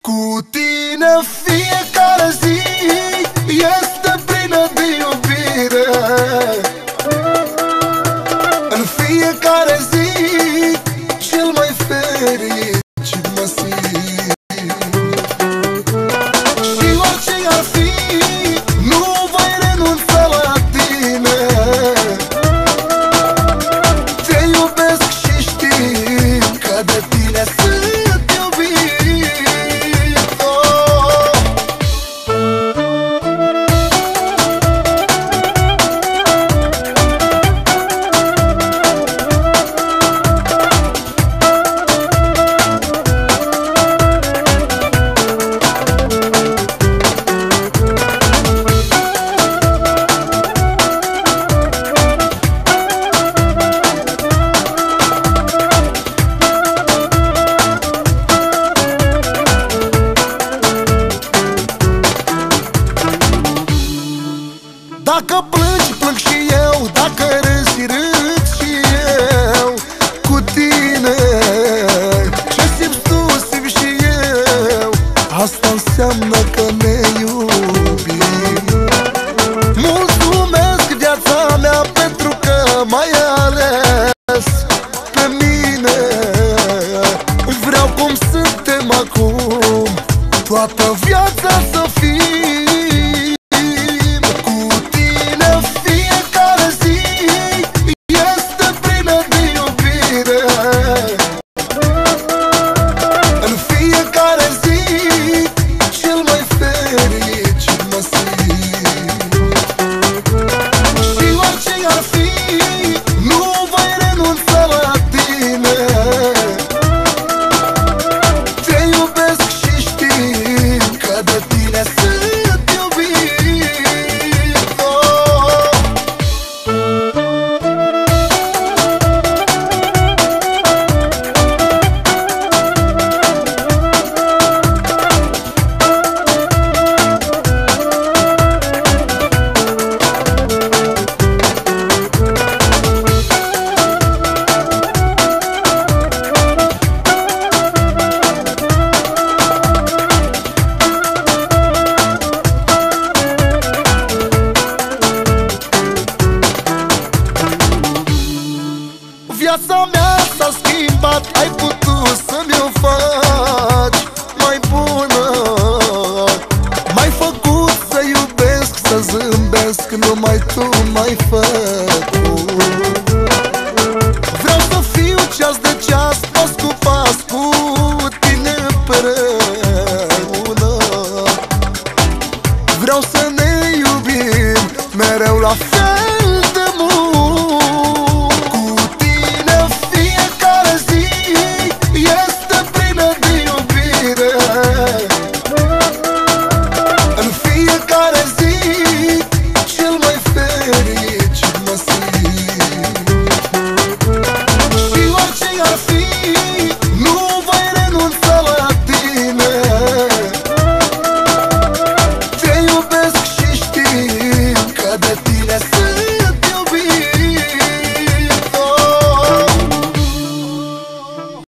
Cu tine fiecare zi este plină de iubire. În fiecare zi cel mai fericit mă simt. Și orice ar fi, nu voi renunța la tine. Te iubesc și știi că de tine sunt iubit. Dacă plângi, plâng și eu. Dacă râzi, râd și eu. Cu tine ce simți tu, simt și eu. Asta înseamnă că ne iubim. Mulțumesc viața mea pentru că m-ai ales pe mine. Vreau cum suntem acum, toată viața să fie.